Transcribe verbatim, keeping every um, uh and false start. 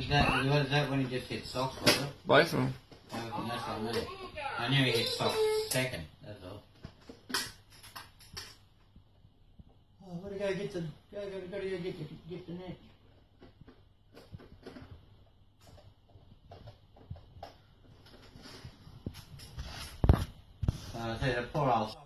Was that, was that when he just hit socks, was it? Both of them. Oh, that's what I meant. I knew he hit socks second, that's all. Oh, I've got to go get the, go, go, go to go get the, get the net. Uh, so the poor old